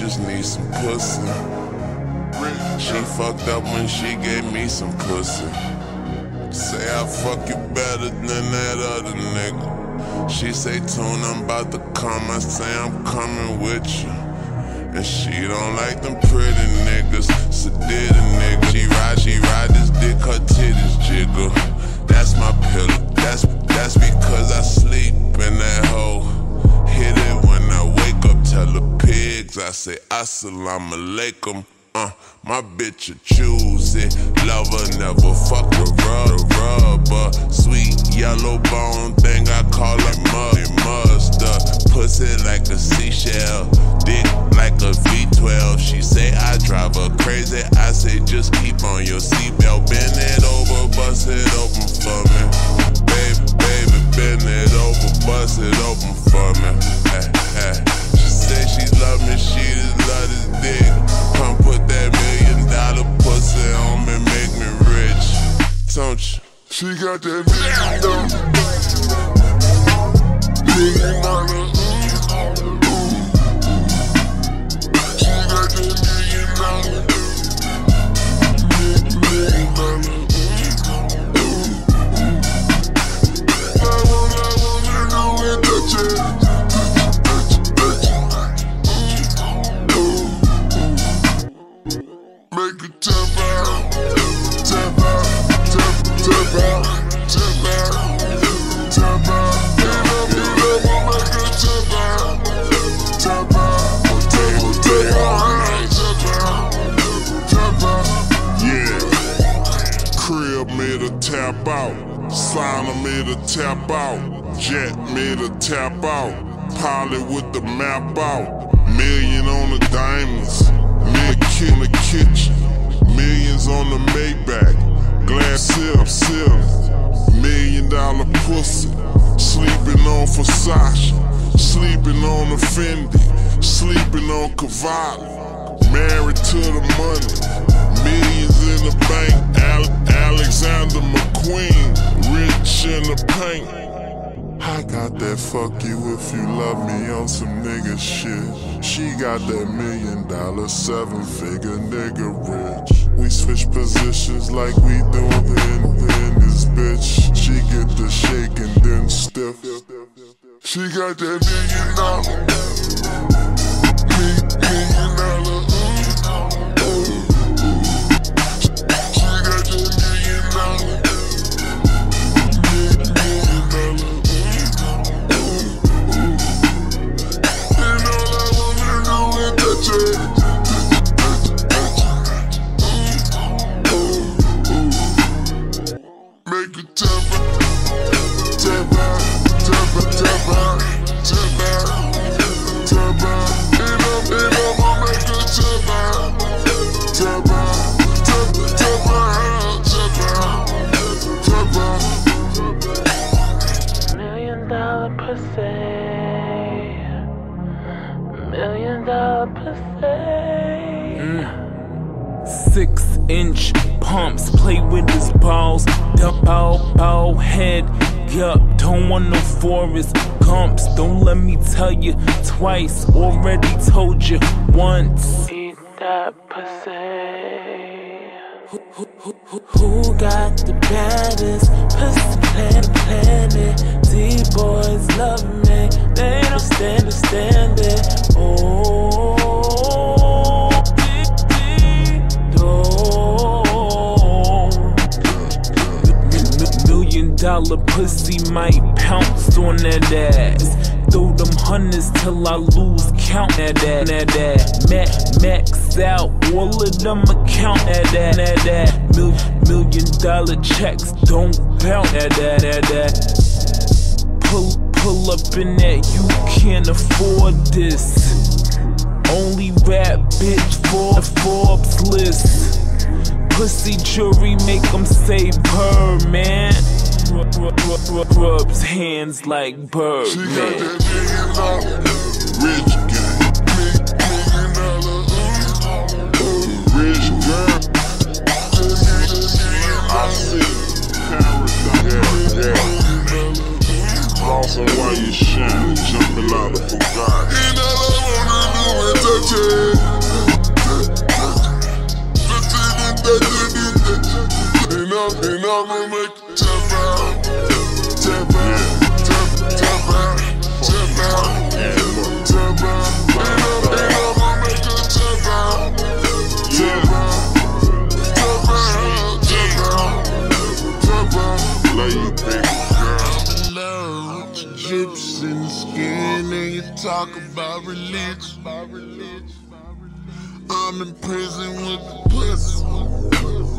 just need some pussy. She fucked up when she gave me some pussy. Say I fuck you better than that other nigga. She say, Tune, I'm about to come. I say, I'm coming with you. And she don't like them pretty niggas. So did a nigga. She ride this dick, her titties jiggle. That's my pillow. That's because I sleep in that hole. Hit it when I wake up. Tell the pigs I say assalamu alaikum. My bitch a choosy. Lover never fuck a rubber. Sweet yellow bone thing I call her mustard. Pussy like a seashell, dick like a V12. She say I drive her crazy. I say just keep on your seatbelt. Bend it over, bust it open for me. Baby, bend it over, bust it open for me. She say she love me, she just love this dick. Come put that $1 million pussy on me, make me rich. Don't you? She got that $1 million. Make it tap out, tap out, tap out, tap out, tap out. Hit up, make it tap out, tap out, tap out. Yeah, crib made a tap out, Signer made a tap out, Jet made a tap out, Pilot with the map out, million on the diamonds. In the kitchen, millions on the Maybach, glass sip, $1 million pussy, sleeping on Versace, sleeping on the Fendi, sleeping on Cavalli, married to the money, millions in the bank, Alexander McQueen, rich in the paint. I got that fuck you if you love me on some nigga shit. She got that $1 million, 7-figure nigga rich. We switch positions like we doing in this bitch. She get the shake and then stiff. She got that $1 million. Make it tap out, tap out, tap out, tap out, tap out, tap out. Hit up, I'll make it tap out, tap out, tap out, tap out. $1 million pussy, $1 million pussy. 6-inch pumps, play with his balls, bow head, yup, don't want no Forrest Gumps. Don't let me tell you twice, already told you once. Eat that pussy. Who got the baddest pussy planet? These boys love me, they don't stand it. Oh. $1 pussy might pounce on that ass. Throw them hundreds till I lose count at that. Max out, all of them account at that. $1 million checks don't bounce at that. Pull up in that, you can't afford this. Only rap bitch for the Forbes list. Pussy jury make them say purr, man. Rubs hands like Bird, she man. Got that $1 million rich gang. Rich girl. I see paradise. Yeah. Also while you shine, jumping out of Bugatti. And I'ma make it tap out, tap out, tap out, tap out, tap out. And I'ma make it tap out, tap out, tap out, tap out, tap out. Lay you big girl. Love drips in the skin and you talk about religion. I'm in prison with the pussy.